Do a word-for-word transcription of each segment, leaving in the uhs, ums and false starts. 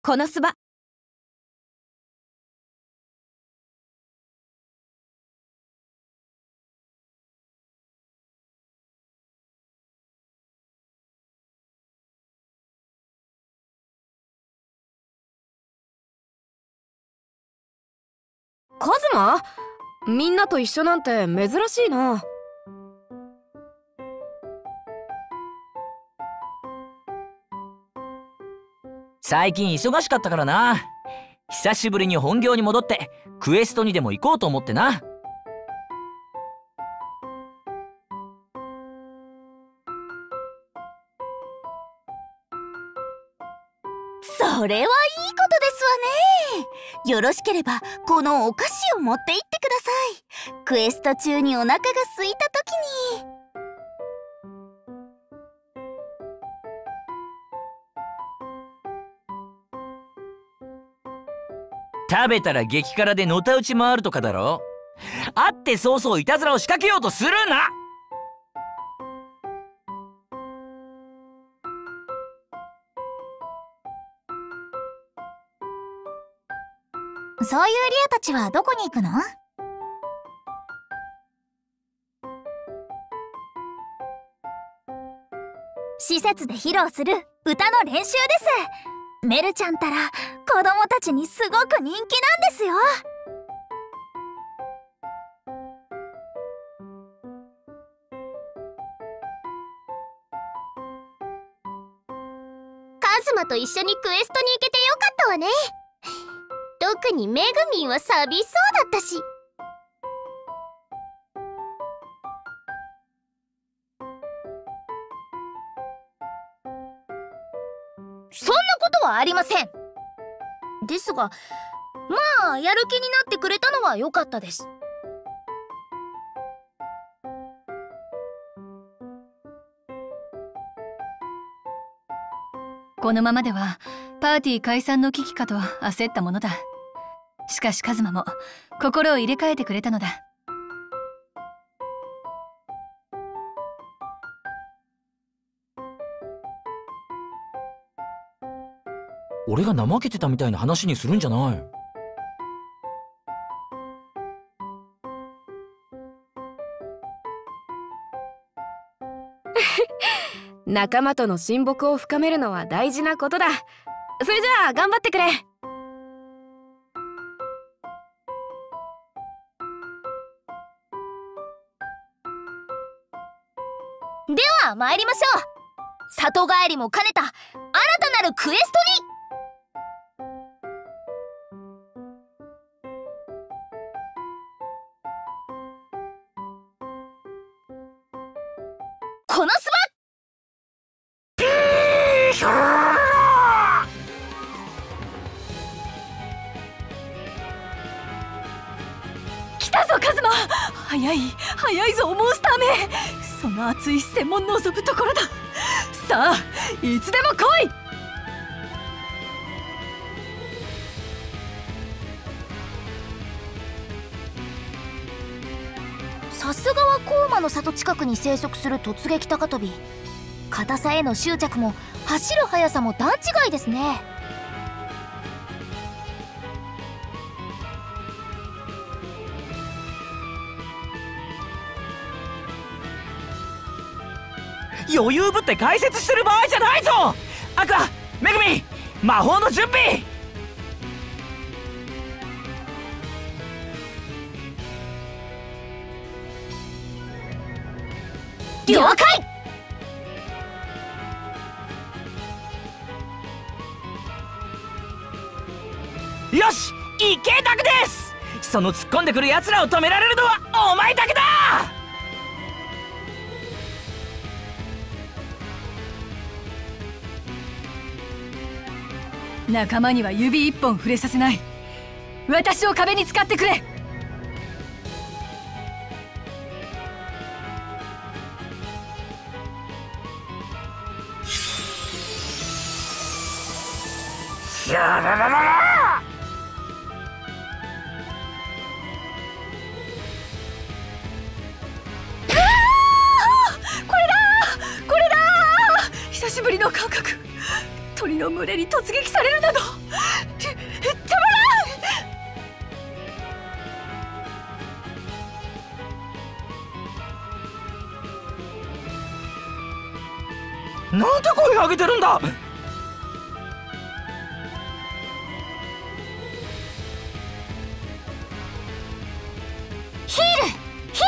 このスバ。カズマ？みんなと一緒なんて珍しいな。 最近忙しかったからな。久しぶりに本業に戻ってクエストにでも行こうと思ってな。 それはいいことですわね。よろしければこのお菓子を持って行ってください。クエスト中にお腹が空いた時に。 食べたら激辛でのたうち回るとかだろ。会って早々いたずらを仕掛けようとするな。 そういうリアたちはどこに行くの？施設で披露する歌の練習です。メルちゃんたら子供たちにすごく人気なんですよ。 カズマと一緒にクエストに行けてよかったわね。特にめぐみんは寂しそうだったし。 そんなことはありません。ですが、まあやる気になってくれたのは良かったです。 このままではパーティー解散の危機かと焦ったものだ。しかしカズマも心を入れ替えてくれたのだ。 俺が怠けてたみたいな話にするんじゃない。 仲間との親睦を深めるのは大事なことだ。それじゃあ頑張ってくれ。 では参りましょう。里帰りも兼ねた新たなるクエストに。このスバ来たぞカズマ。早い早いぞモンスターめ。その熱い視線も望むところだ。さあいつでも来い。 さすがは高馬の里近くに生息する突撃高跳び。硬さへの執着も走る速さも段違いですね。 余裕ぶって解説してる場合じゃないぞ。アクア、めぐみ、魔法の準備。 了解。 よし、いけだくです。その突っ込んでくる奴らを止められるのはお前だけだ。 仲間には指一本触れさせない。私を壁に使ってくれ。 やらららら。 これだこれだ。久しぶりの感覚。 鳥の群れに突撃されるなどたまらん。なんて声上げてるんだ。 ヒールヒ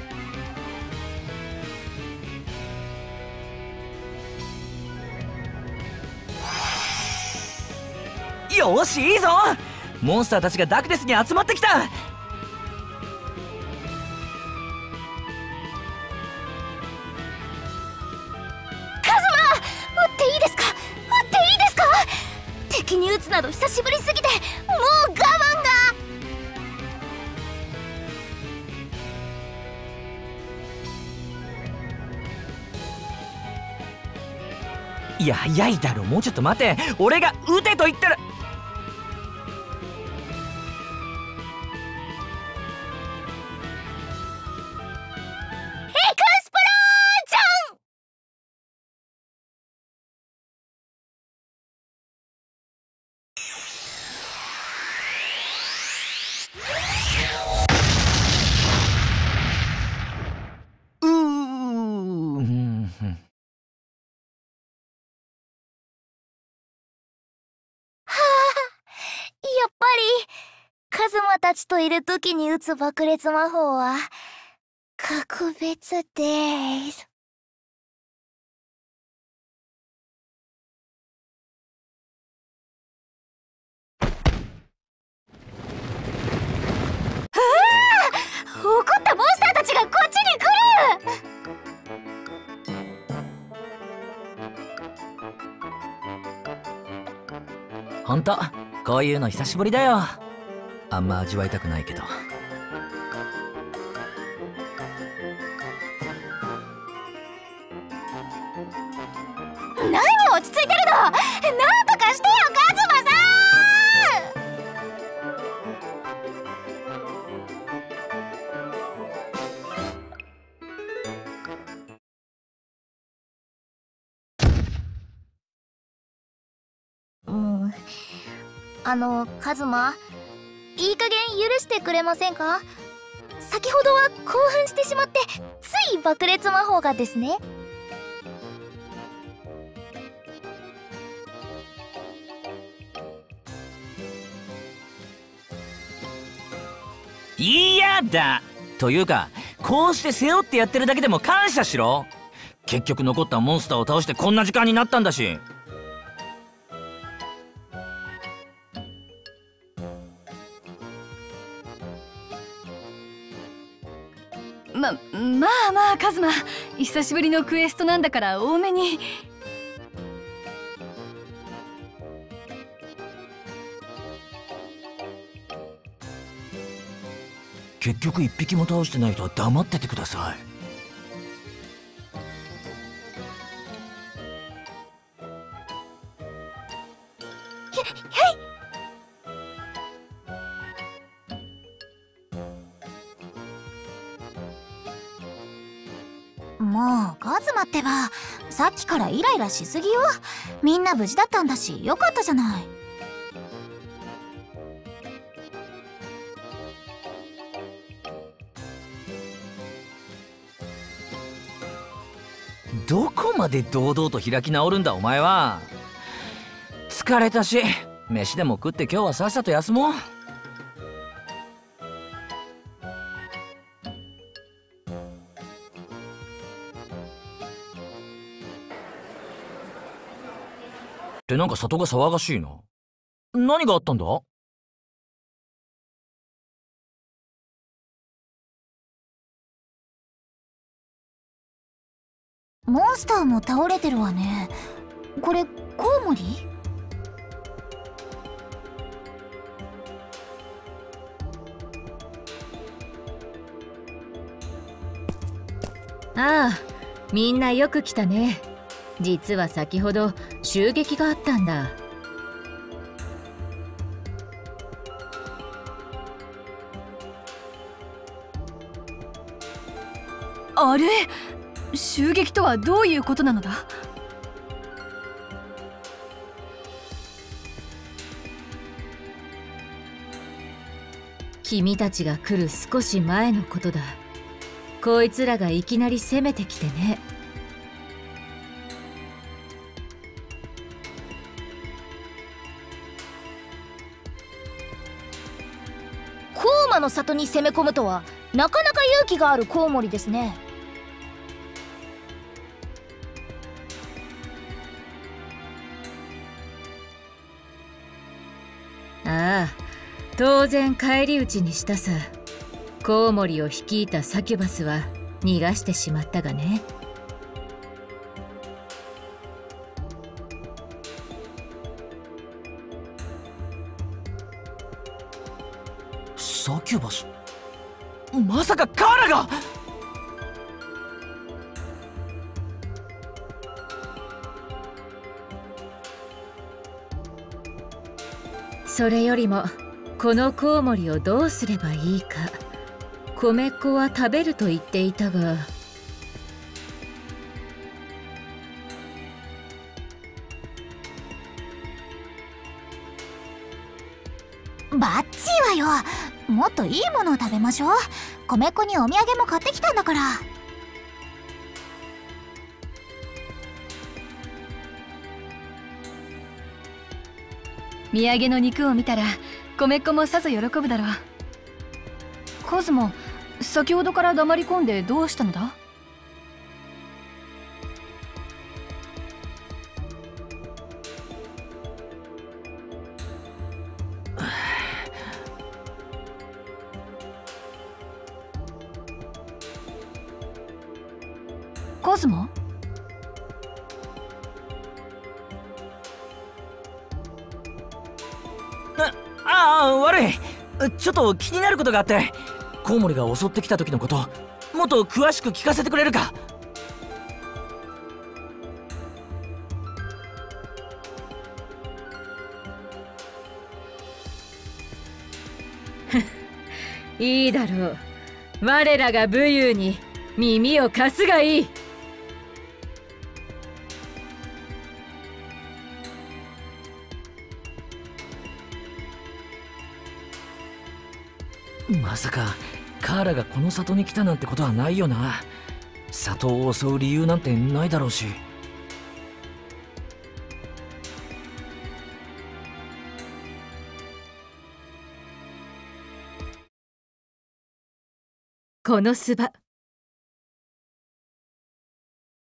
ール。 よし、いいぞ。モンスターたちがダクデスに集まってきた。 敵に撃つなど久しぶりすぎてもう我慢が。 いや早いだろ、もうちょっと待て。俺が撃てと言ってる。 エクスプロージョン。 うーん。 やっぱりカズマたちといる時に打つ爆裂魔法は格別です。うわ！怒ったモンスターたちがこっちに来る！ ほんとこういうの久しぶりだよ。あんま味わいたくないけど。 何落ち着いてるの！なんとかしてよカズマさん。うん、あのカズマ、いい加減許してくれませんか？先ほどは興奮してしまってつい爆裂魔法がですね。 嫌だというか、こうして背負ってやってるだけでも感謝しろ。結局残ったモンスターを倒してこんな時間になったんだし。 ままあまあカズマ、久しぶりのクエストなんだから多めに。 結局一匹も倒してない人は黙っててください。 もうカズマってばさっきからイライラしすぎよ。みんな無事だったんだしよかったじゃない。 どこまで堂々と開き直るんだお前は。疲れたし飯でも食って今日はさっさと休もう。ってなんか里が騒がしいな。何があったんだ？ モンスターも倒れてるわね。これコウモリ？ ああ、みんなよく来たね。実は先ほど襲撃があったんだ。 あれ、襲撃とはどういうことなのだ？ 君たちが来る少し前のことだ。こいつらがいきなり攻めてきてね。 コウマの里に攻め込むとはなかなか勇気があるコウモリですね。 ああ、当然返り討ちにしたさ。コウモリを率いたサキュバスは逃がしてしまったがね。 サキュバス、まさかカーラが。 それよりもこのコウモリをどうすればいいか。米粉は食べると言っていたが。 バッチリわよ。もっといいものを食べましょう。米粉にお土産も買ってきたんだから。 土産の肉を見たら米粉もさぞ喜ぶだろう。カズマ、先ほどから黙り込んでどうしたのだ？カズマ？ ああ、悪い。ちょっと気になることがあって、コウモリが襲ってきた時のこともっと詳しく聞かせてくれるか？ いいだろう。我らが武勇に耳を貸すがいい。 まさかカーラがこの里に来たなんてことはないよな。里を襲う理由なんてないだろうし。 この巣場、